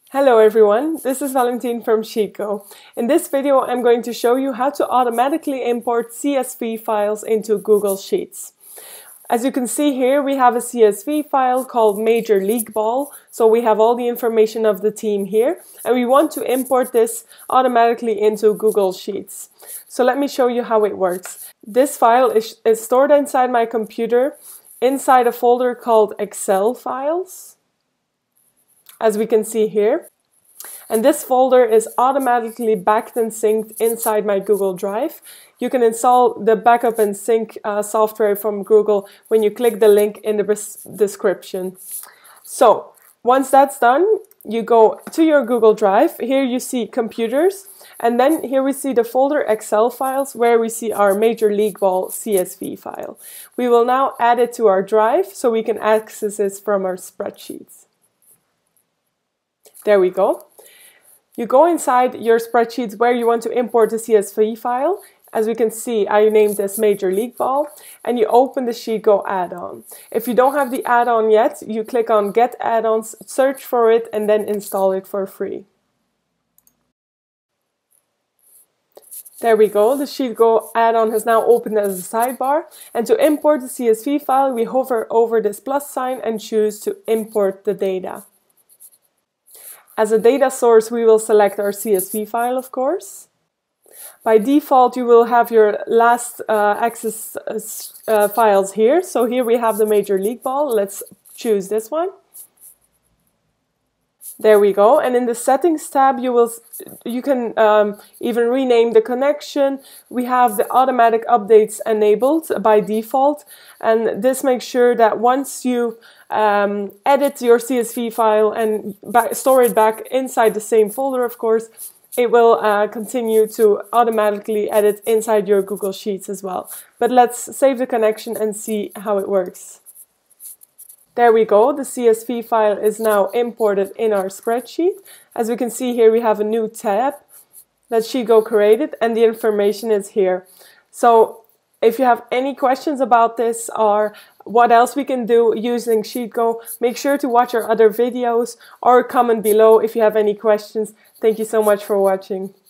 Hello everyone, this is Valentine from Sheetgo. In this video I'm going to show you how to automatically import CSV files into Google Sheets. As you can see here, we have a CSV file called Major League Ball, so we have all the information of the team here, and we want to import this automatically into Google Sheets. So let me show you how it works. This file is stored inside my computer, inside a folder called Excel files, as we can see here. And this folder is automatically backed and synced inside my Google Drive. You can install the backup and sync software from Google when you click the link in the description. So once that's done, you go to your Google Drive. Here you see computers, and then here we see the folder Excel files where we see our Major League Ball CSV file. We will now add it to our drive so we can access this from our spreadsheets. There we go. You go inside your spreadsheets where you want to import the CSV file. As we can see, I named this Major League Ball, and you open the Sheetgo add-on. If you don't have the add-on yet, you click on Get Add-ons, search for it, and then install it for free. There we go, the Sheetgo add-on has now opened as a sidebar, and to import the CSV file, we hover over this plus sign and choose to import the data. As a data source, we will select our CSV file, of course. By default, you will have your last access files here. So here we have the Major League Ball. Let's choose this one. There we go. And in the Settings tab, you can even rename the connection. We have the automatic updates enabled by default, and this makes sure that once you edit your CSV file and store it back inside the same folder, of course, it will continue to automatically edit inside your Google Sheets as well. But let's save the connection and see how it works. There we go, the CSV file is now imported in our spreadsheet. As we can see here, we have a new tab that Sheetgo created, and the information is here. So if you have any questions about this or what else we can do using Sheetgo, make sure to watch our other videos or comment below if you have any questions. Thank you so much for watching.